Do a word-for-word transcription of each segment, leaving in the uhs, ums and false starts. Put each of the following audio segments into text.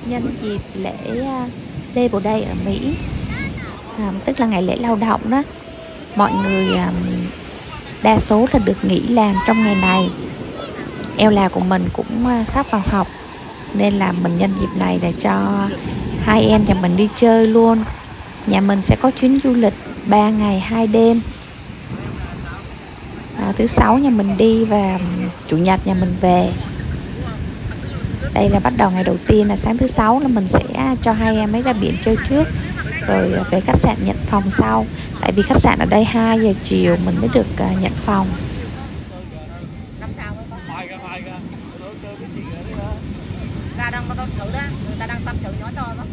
nhân dịp lễ Labor Day ở Mỹ, à, tức là ngày lễ lao động đó. Mọi người à, đa số là được nghỉ làm trong ngày này. Ella của mình cũng à, sắp vào học, nên là mình nhân dịp này để cho hai em nhà mình đi chơi luôn. Nhà mình sẽ có chuyến du lịch ba ngày hai đêm. À, thứ sáu nhà mình đi và chủ nhật nhà mình về. Đây là bắt đầu ngày đầu tiên là sáng thứ sáu là mình sẽ cho hai em ấy ra biển chơi trước, rồi về khách sạn nhận phòng sau. Tại vì khách sạn ở đây hai giờ chiều mình mới được uh, nhận phòng. Ta đang tâm sự đó, người ta đang tâm sự nhỏ cho đó.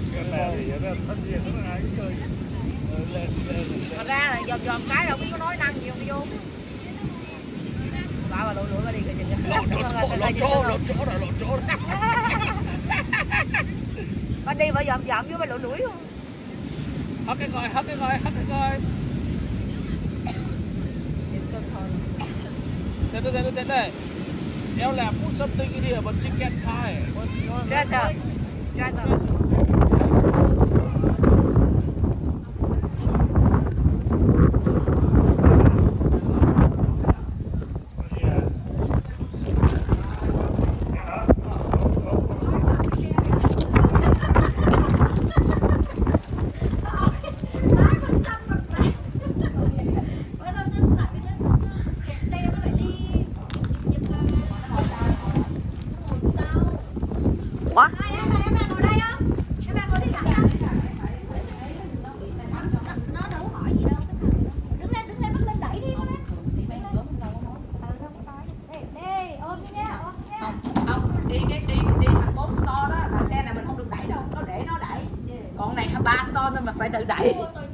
Thật ra là dòm dòm cái đâu biết có nói năng gì không đi vô. Bà bà lụi lụi bà đi kìa kìa. Lộn chỗ, lộn chỗ, lộn chỗ rồi, lộn chỗ rồi. Bà đi bà dòm dòm với bà lụi lụi không? Hất cái coi, hất cái coi, hất cái coi. Đây đây đây đây đây. Ella put something in here, but she can't tie. Dresser. Dresser. Ủa? Đi cái đi đi thằng bốn store đó là xe này mình không được đẩy đâu, nó để nó đẩy. Còn này ba store nên mà phải tự đẩy.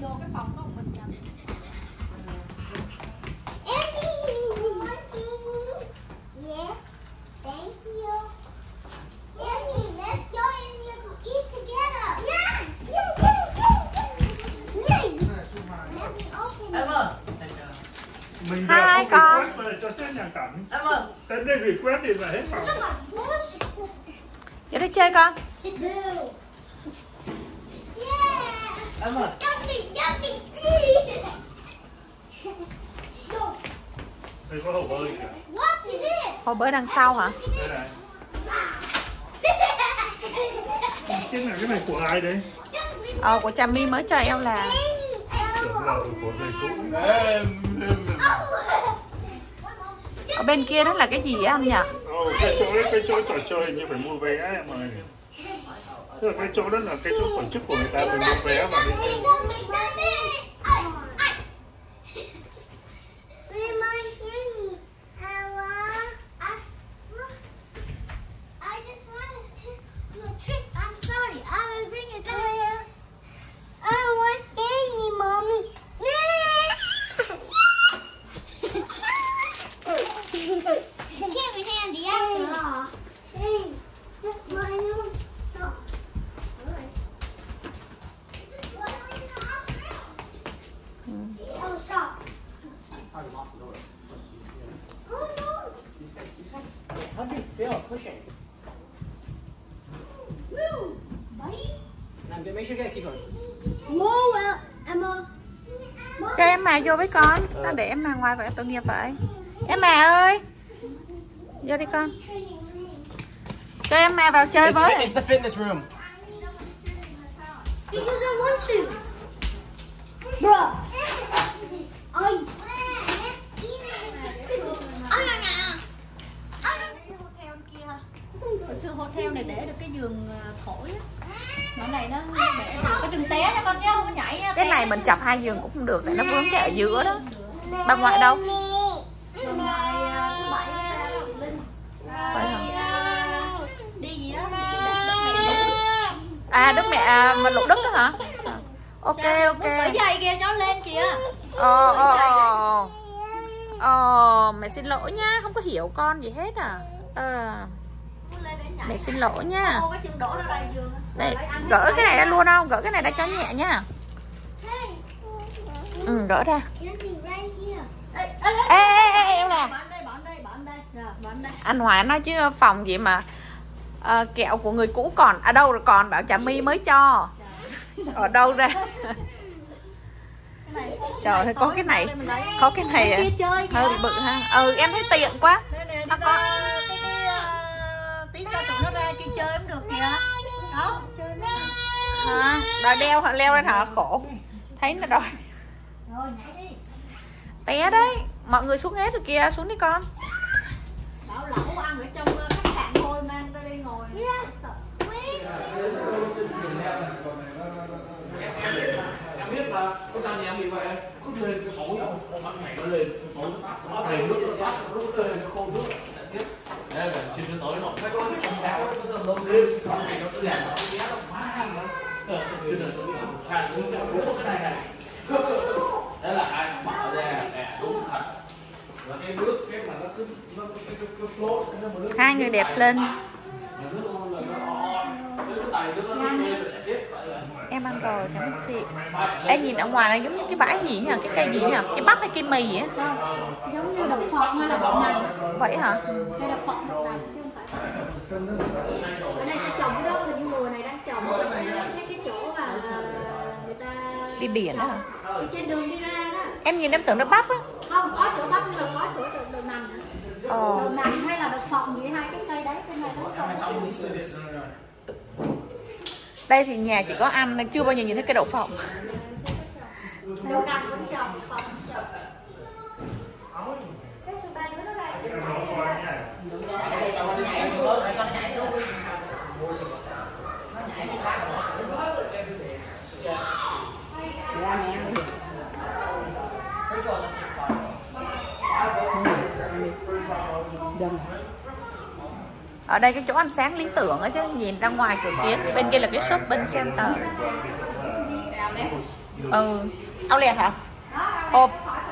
Mình Hai con cho sếp nhà cảnh. Em ơi. Đến đây request thì là hết phòng. Vô đi chơi con. Em ơi. Đây có hồ bơi kìa. Hồ bơi đằng sau hả? Đây này. Cái này, cái này của ai đấy? Ờ, của Trà My mới cho em là. Tưởng là của thầy cũ. Ở bên kia đó là cái gì anh nhỉ? Ồ, cái chỗ đấy, cái chỗ trò chơi như phải mua vé em ơi. Tức là cái chỗ đó là cái chỗ tổ chức của người ta phải mua vé vào đi. How do you feel pushing? Move, buddy. Now make sure you keep going. Whoa, Emma. Cho em mà vô với con. Sao để em mà ngoài vậy tội nghiệp vậy? Em mà ơi. Vô đi con. Cho em mà vào chơi It's, với. it's the fitness room. Because I want to. Bruh. I. Hồi xưa hotel này để được cái giường thổi á. Mà này nó để được cái chừng té nha con chứ không có nhảy. Cái này mình chọc hai giường cũng không được, tại nó vướng cái ở giữa đó. Bà ngoại đâu? Bà ngoại thứ bảy Linh. Phải không? Đi gì đó, đi Đức Mẹ. À, Đức Mẹ mà Lục Đức đó hả? Ok ok. Cởi giày kìa cho lên kìa. Ờ ờ ờ. Ờ, mẹ xin lỗi nha, không có hiểu con gì hết à. Ờ. Mẹ xin lỗi nha. Ô, cái chân đổ ra đây giường. Đây, gỡ cái này ra luôn không? Gỡ cái này ra cho nhẹ nha. Ừ, gỡ ra. Ê, Ê, ê, ê, em nè. Bọn đây, bọn đây, bọn đây. Rồi, bọn đây. Anh Hoài nói chứ phòng gì mà À, kẹo của người cũ còn à đâu rồi, còn bảo Trà My mới cho. Ở đâu ra? Cái này, Trời ơi, có cái này, có cái này cái kia chơi hơi bị bự ha. Ừ, em thấy tiện quá. Đây nè, Nó đi có ra cái cái uh, tí cho tụi nó ra chơi chơi cũng được kìa. Đó, chơi nó. hả? Đòi đeo hả? Leo lên hả? Khổ. Thấy nó đòi. Rồi nhảy đi. Té đấy. Mọi người xuống hết rồi kìa, xuống đi con. Bảo lẩu ăn ở trong uh, khách sạn thôi, mang ra đây ngồi. Sợ. Em biết mà, có sao nhà em bị vậy? Cứ lên cái phổi ông bắt mày nó lên, cái phổi nó tắt, nó đầy nước nó tắt, nó rơi nó khô nước. Đây là chuyện đến tối nó phải có cái sao nó nó nó lên, nó mày nó sẽ làm nó bé nó quá nó. Ờ, chuyện là tôi biết là đúng cái này này. Đó là ai bảo ra nè, đúng thật. Và cái nước cái mà nó cứ nó cái cái cái float nó mà nước. Hai người đẹp lên. Em ăn rồi, cảm ơn chị. Em nhìn ở ngoài nó giống như cái bãi gì nhỉ? Cái cây gì nhỉ? Cái bắp hay cây mì vậy? Không, giống như đậu phộng hay là đậu nành. Vậy hả? Đây là phộng đậu nành chứ không phải. Ở đây ta trồng cái đó, hình như mùa này đang trồng cái cái chỗ mà người ta Đi biển đó hả? ở trên đường đi ra đó. Em nhìn em tưởng nó bắp á. Không, có chỗ bắp nhưng mà có chỗ đậu, đậu nành. Ờ. Đậu nành hay là đậu phộng gì, hai cái cây đấy bên này nó trồng. Đây thì nhà chỉ có ăn, chưa bao giờ nhìn thấy cây đậu phộng. Đậu nành cũng trồng, phộng cũng trồng. Cái số ba đứa nó đây. Ở đây cái chỗ ăn sáng lý tưởng á chứ, nhìn ra ngoài cửa kiến, bên kia là cái shopping center. Ừ, outlet hả? Ồ,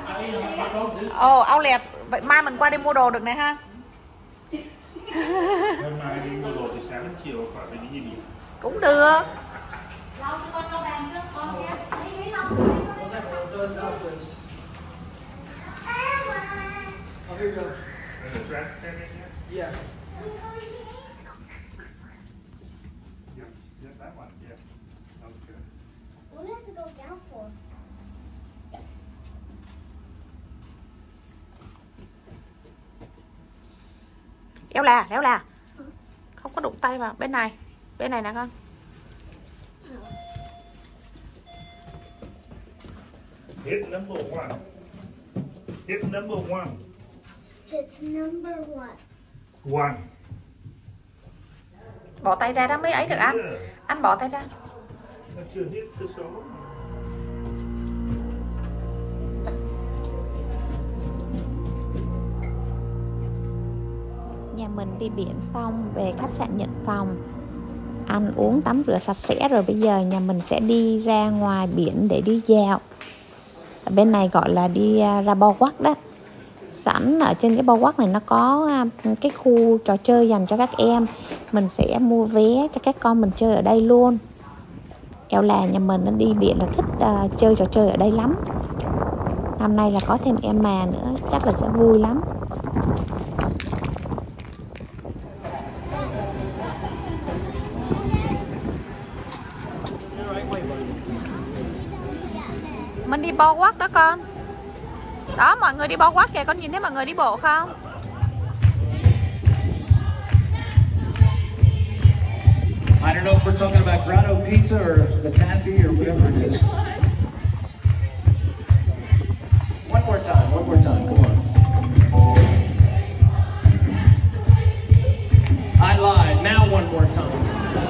ồ outlet, vậy mai mình qua đây mua đồ được này ha. Hôm nay đi mua đồ từ sáng đến chiều khỏi phải đi gì. Cũng được. Yeah. Yep, that one, yeah. That was good. What do we have to go down for? Léo là, léo là. Không có đụng tay vào, bên này. Bên này nè con. Hit number one. Hit number one. It's number one. One. Bỏ tay ra đó mới ấy được anh. Anh bỏ tay ra. Nó chưa hit cái số. Nhà mình đi biển xong về khách sạn nhận phòng, ăn uống tắm rửa sạch sẽ rồi, bây giờ nhà mình sẽ đi ra ngoài biển để đi dạo. Ở bên này gọi là đi ra boardwalk đó. Sẵn ở trên cái boardwalk này nó có cái khu trò chơi dành cho các em. Mình sẽ mua vé cho các con mình chơi ở đây luôn. Eo là nhà mình nó đi biển là thích uh, chơi trò chơi ở đây lắm. Năm nay là có thêm em mà nữa, chắc là sẽ vui lắm. Mình đi boardwalk đó con. Đó, mọi người đi boardwalk kìa, con nhìn thấy mọi người đi bộ không? I don't know if we're talking about Grotto Pizza or the Taffy or whatever it is. One more time, one more time, come on. I lied, now one more time.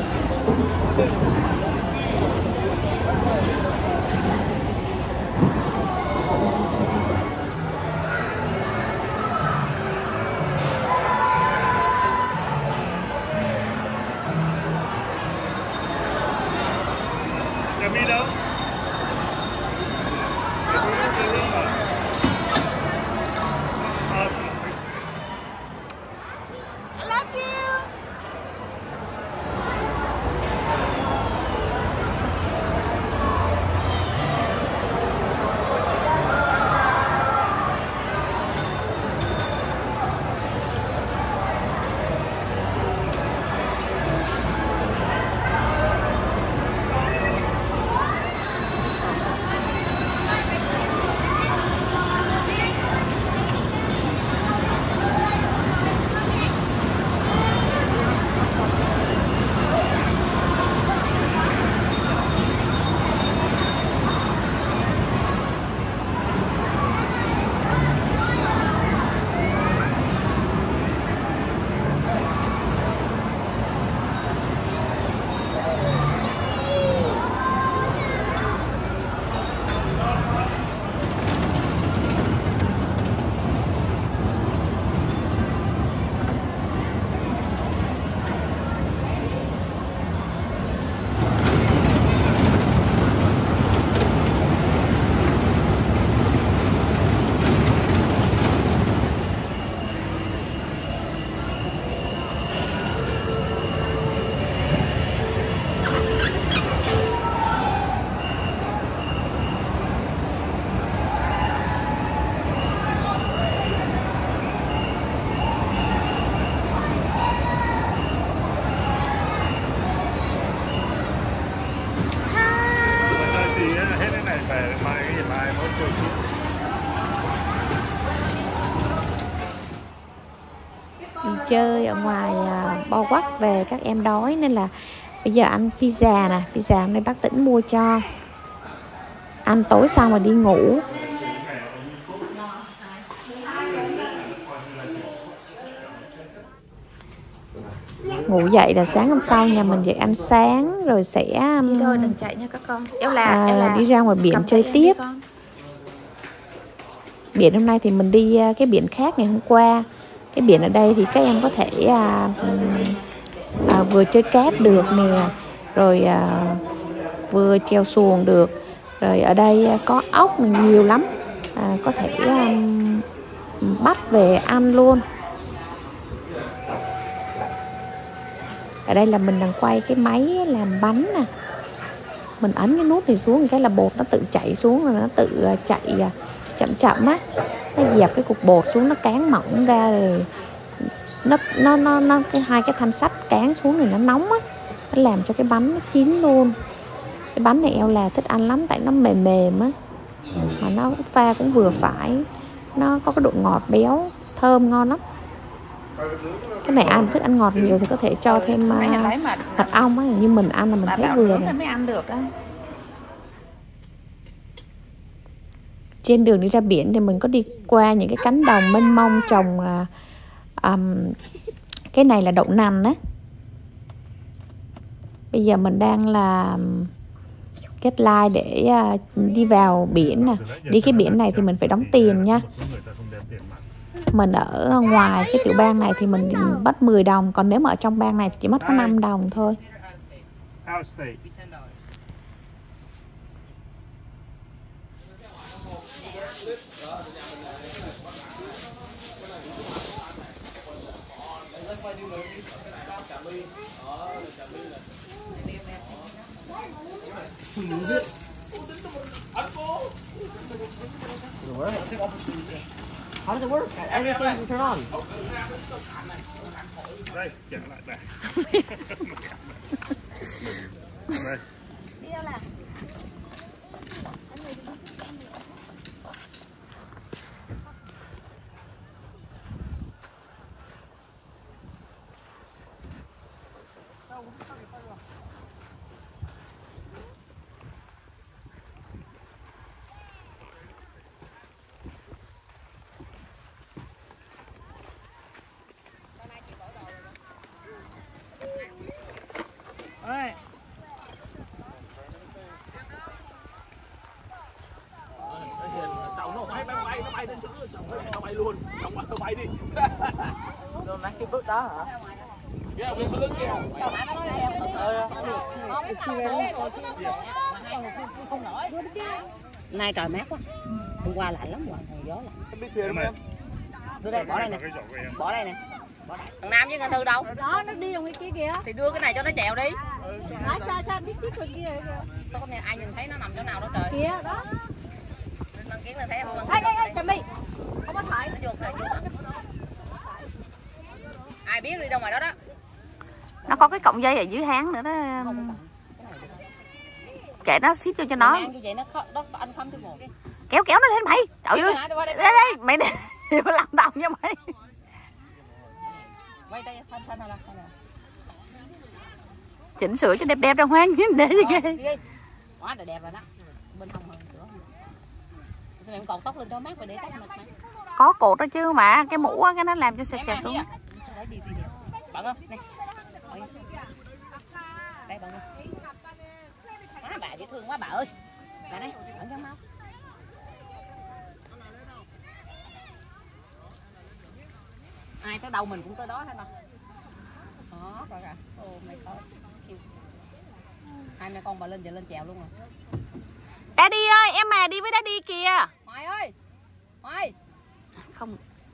Nhà mi đâu? đi chơi ở ngoài uh, Bo Quắc về, các em đói nên là bây giờ ăn pizza nè. Pizza hôm nay bác Tĩnh mua cho. Ăn tối xong rồi đi ngủ. Ngủ dậy là sáng hôm sau nhà mình dậy ăn sáng rồi sẽ um, đi thôi, đừng chạy nha các con. Éo là, à, éo là đi ra ngoài biển chơi tiếp. Biển hôm nay thì mình đi cái biển khác ngày hôm qua. Cái biển ở đây thì các em có thể à, à, vừa chơi cát được nè, rồi à, vừa treo xuồng được. Rồi ở đây có ốc nhiều lắm, à, có thể à, bắt về ăn luôn. Ở đây là mình đang quay cái máy làm bánh nè. Mình ấn cái nút này xuống cái là bột nó tự chảy xuống, rồi nó tự chạy chậm chậm á. Nó dẹp cái cục bột xuống, nó cán mỏng ra rồi nó nó nó nó cái hai cái thanh sắt cán xuống rồi nó nóng á, nó làm cho cái bánh nó chín luôn. Cái bánh này Eo là thích ăn lắm tại nó mềm mềm á, mà nó pha cũng vừa phải, nó có cái độ ngọt béo thơm ngon lắm. Cái này ai mà thích ăn ngọt nhiều thì có thể cho thêm uh, mật ong á, như mình ăn là mình thấy vừa rồi. Mới ăn được đó. Trên đường đi ra biển thì mình có đi qua những cái cánh đồng mênh mông trồng uh, um, cái này là đậu nành á. Bây giờ mình đang là get line để uh, đi vào biển nè. Đi cái biển này thì mình phải đóng tiền nha. Mình ở ngoài cái tiểu bang này thì mình mất mười đồng, còn nếu mà ở trong bang này thì chỉ mất có năm đồng thôi. How does it work? Everything you turn on. Đây, trả lại bà. Đây. Luôn, không bắt bay đi. Rồi mấy cái bước đó hả? Yeah, bên lưng kìa. Nay trời mát quá. Hôm qua lạnh lắm rồi, hồi gió lạnh. Biết thuyền em. Đưa đây, bỏ đây nè. Bỏ đây nè. Bỏ đây. Thằng Nam với Ngân Thư đâu? Đó, nó đi đồng cái kia kìa. Thì đưa cái này cho nó chèo đi. Đó, xa xa biết biết bên kia kìa. Có nghe ai nhìn thấy nó nằm chỗ nào đó trời. Kìa, đó. Lên bằng kiến là thấy không? Ê, ê, ê, Trà My. Không có thải. Nó vô kìa, vô. Ai biết đi đâu ngoài đó đó. Nó có cái cọng dây ở dưới háng nữa đó. Kệ nó ship cho cho nó. Vậy nó đó anh không thêm một. Kéo kéo nó lên mày. Trời ơi. Đây đây, mày đi. Mày làm tàu nha mày. Quay đây, thân thân là. Chỉnh sửa cho đẹp đẹp ra hoang chứ để gì ghê. Quá là đẹp rồi đó. Bên hông hơn sửa. Sao mày cột tóc lên cho mát rồi để tóc mặt mày. Có cột đó chứ mà, cái mũ á cái nó làm cho sệt sệt xuống. Bận không? Đây. Đây bận không? Má bà dễ thương quá bà ơi. Bà đây, bận cho mau. Ai tới đâu mình cũng tới đó hết mà. Đó, coi kìa. Oh my god. Hai mẹ con bà lên giờ lên chèo luôn rồi. Daddy ơi, em mà đi với Daddy kìa. Hoài ơi. Hoài. Không.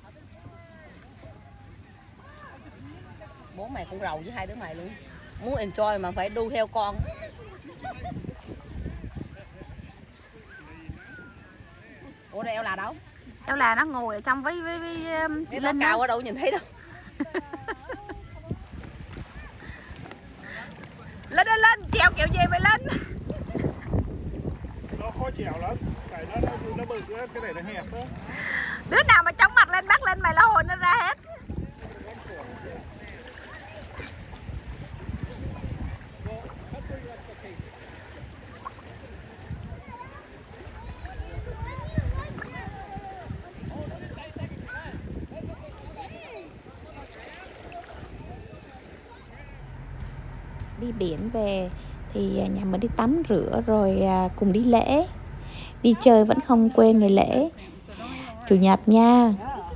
Bố mày cũng rầu với hai đứa mày luôn. Muốn enjoy mà phải đu theo con. Ủa đây Eo là đâu? Eo là nó ngồi ở trong với với với um, cái Linh cao ở đâu nhìn thấy đâu. Lên lên lên, trèo kẹo về mày lên. Nó khó trèo lắm, tại nó nó, nó bự cái này nó hẹp đó. Đứa nào mà chống mặt lên bắt lên mày là hồn nó ra hết. đi biển về thì nhà mình đi tắm rửa rồi cùng đi lễ. Đi chơi vẫn không quên ngày lễ Chủ nhật nha.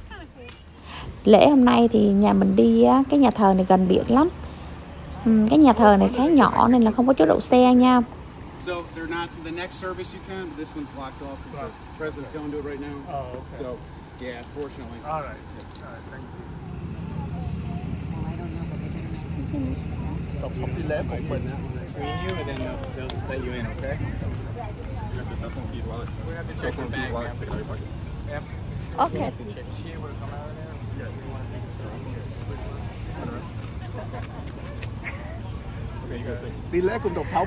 Lễ hôm nay thì nhà mình đi cái nhà thờ này gần biển lắm. Cái nhà thờ này khá nhỏ nên là không có chỗ đậu xe nha. So they're not the next service you can, but this one's blocked off because the president's going to do it right now. Oh, okay. So yeah, unfortunately. All right. All right, thank you. Tổng thống đi lễ của mình á. Screen you and then they'll, they'll let you in, okay? We have to check the bag. Okay. Đi lễ cùng tổng thống.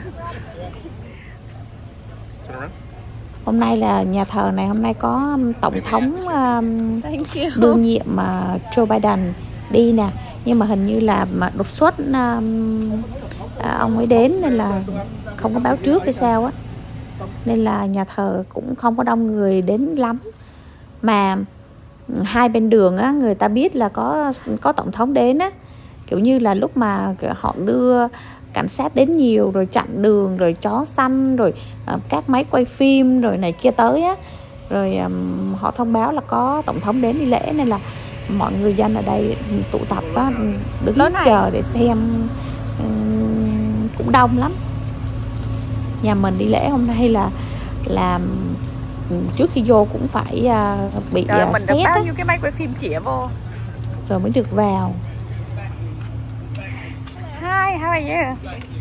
Hôm nay là nhà thờ này hôm nay có tổng thống uh, đương nhiệm uh, Joe Biden đi nè, nhưng mà hình như là mà đột xuất uh, uh, ông ấy đến nên là không có báo trước hay sao á, nên là nhà thờ cũng không có đông người đến lắm. Mà hai bên đường á, người ta biết là có có tổng thống đến á, kiểu như là lúc mà họ đưa cảnh sát đến nhiều rồi chặn đường rồi chó săn rồi uh, các máy quay phim rồi này kia tới á, rồi um, họ thông báo là có tổng thống đến đi lễ, nên là mọi người dân ở đây tụ tập á, đứng chờ để xem, um, cũng đông lắm. Nhà mình đi lễ hôm nay là làm trước khi vô cũng phải uh, bị Trời, uh, mình xét được bao á, nhiêu cái máy quay phim chĩa vô. rồi mới được vào. Hi, how are you?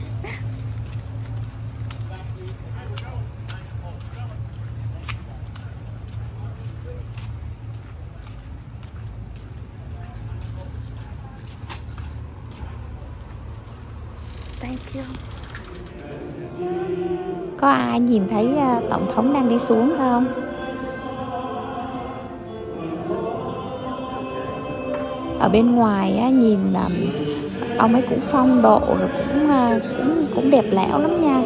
Thank you. Có ai nhìn thấy uh, tổng thống đang đi xuống không? Ở bên ngoài á, nhìn um, ông ấy cũng phong độ rồi cũng uh, cũng cũng đẹp lão lắm nha.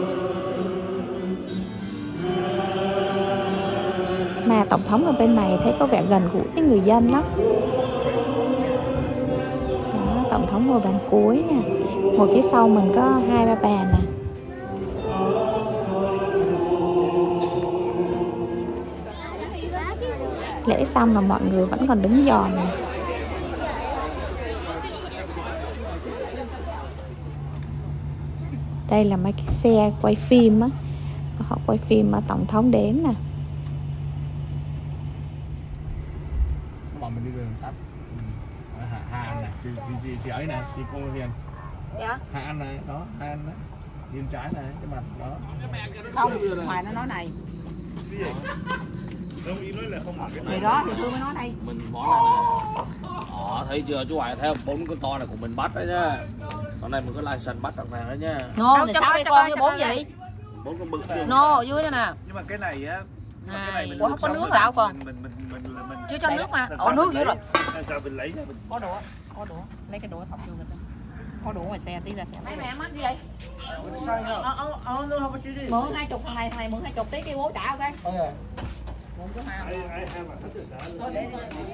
Mà tổng thống ở bên này thấy có vẻ gần gũi với người dân lắm. Đó, tổng thống ngồi bàn cuối nè, ngồi phía sau mình có hai ba bà nè. Lễ xong là mọi người vẫn còn đứng giòn nè. Đây là mấy cái xe quay phim á, họ quay phim mà tổng thống đến nè. Bọn mình đi đường tắt. Hà, Hà Anh này, chị, chị, chị, chị ấy này, chị cô Hiền. Dạ? Hà Anh này, đó, Hà Anh đó. Nhìn trái này, cái mặt đó. Không, ngoài nó nói này. Đông ý nói là không mặc cái này. Vậy đó thì Hương mới nói đây. Mình bỏ lại này. Đó, thấy chưa chú Hoài, thấy không? Bốn con to này của mình bắt đấy nhá. Con này mình có license bắt đằng nào đấy nhá. Nô, thì sáu con với bốn gì? Bốn con bự chưa? Nô, dưới đây nè. Nhưng mà cái này á, nhưng mà cái này mình Ủa, không có sống nước rồi. sao con? Mình mình mình mình mình, mình Chứ cho nước mà. làm Ủa sao nước mình dưới lấy- rồi. làm sao mình lấy ra mình Có đũa, có đũa. Lấy cái đũa thọc vô mình. Có đũa ngoài xe tí ra xe. Mấy mẹ mất gì vậy? Ờ ờ ờ luôn không có chịu đi. Mượn hai chục thằng này, thằng này mượn hai chục tí cái bố trả ok. Mượn chỗ nào? ai ai hai mà hết được đã Thôi để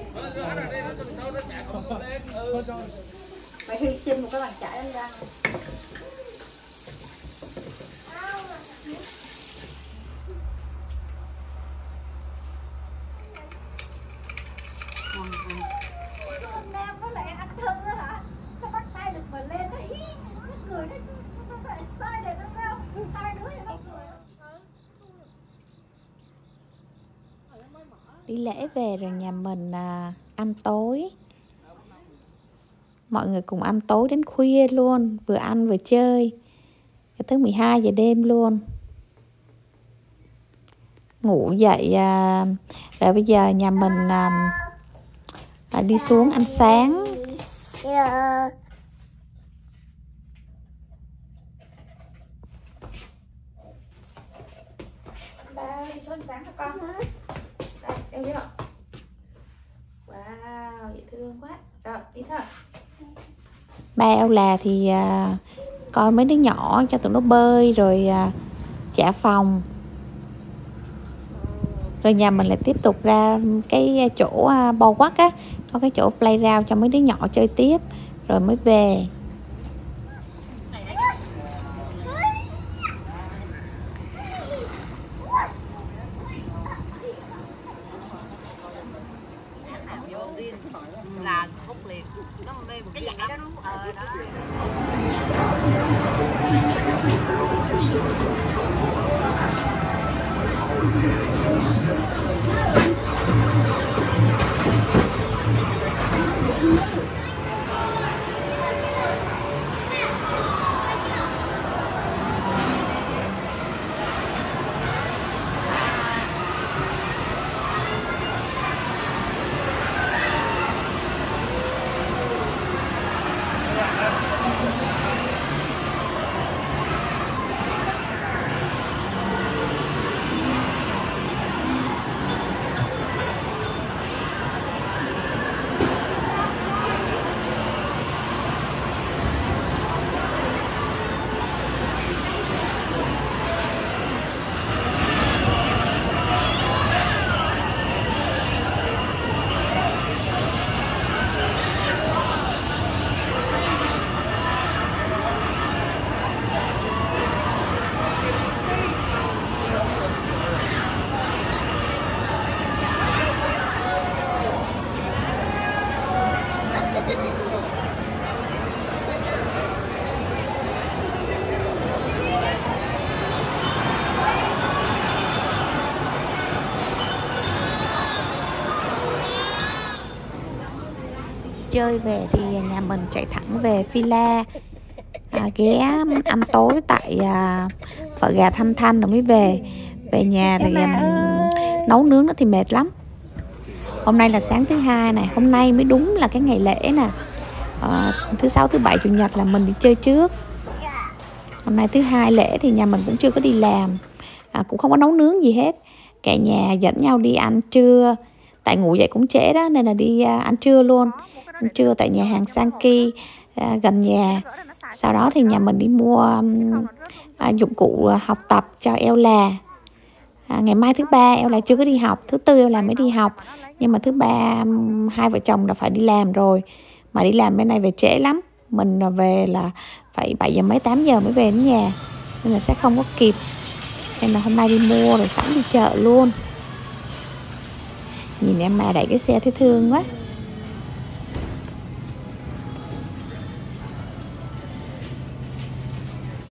đi. Phải hy sinh một cái bàn chải anh ra. Nam có lại ăn thân đó hả? Sao bắt tay được mà lên nó hí, nó cười nó sao lại style này nó đâu? Hai đứa thì nó cười. Đi lễ về rồi nhà mình à, ăn tối. Mọi người cùng ăn tối đến khuya luôn, vừa ăn vừa chơi tới mười hai giờ đêm luôn. Ngủ dậy à, rồi bây giờ nhà mình à, à, đi xuống ăn sáng. Yeah. Ba đi xuống ăn sáng hả con? Đây, đeo vô. Wow, dễ thương quá. Rồi, đi thôi. Ba Eo là thì à, coi mấy đứa nhỏ cho tụi nó bơi rồi à, trả phòng. Rồi nhà mình lại tiếp tục ra cái chỗ à, Bo Quắc á, có cái chỗ playground cho mấy đứa nhỏ chơi tiếp rồi mới về. có một cái dạy đó đúng không? Ờ đó. Chơi về thì nhà mình chạy thẳng về Fila, à, ghé ăn tối tại à, phở gà Thanh Thanh rồi mới về. Về nhà thì um, nấu nướng nữa thì mệt lắm. Hôm nay là sáng thứ hai này, hôm nay mới đúng là cái ngày lễ nè. À, thứ sáu, thứ bảy, chủ nhật là mình đi chơi trước. Hôm nay thứ hai lễ thì nhà mình cũng chưa có đi làm, à, cũng không có nấu nướng gì hết. Cả nhà dẫn nhau đi ăn trưa, tại ngủ dậy cũng trễ đó nên là đi à, ăn trưa luôn. Ăn trưa tại nhà hàng Sanki à, gần nhà. Sau đó thì nhà mình đi mua um, à, dụng cụ học tập cho Ella. À, ngày mai thứ ba Ella chưa có đi học, thứ tư Ella mới đi học, nhưng mà thứ ba um, hai vợ chồng đã phải đi làm rồi. Mà đi làm bên này về trễ lắm, mình về là phải bảy giờ mấy tám giờ mới về đến nhà, nên là sẽ không có kịp. Nên là hôm nay đi mua rồi sẵn đi chợ luôn. Nhìn em mà đẩy cái xe thấy thương quá.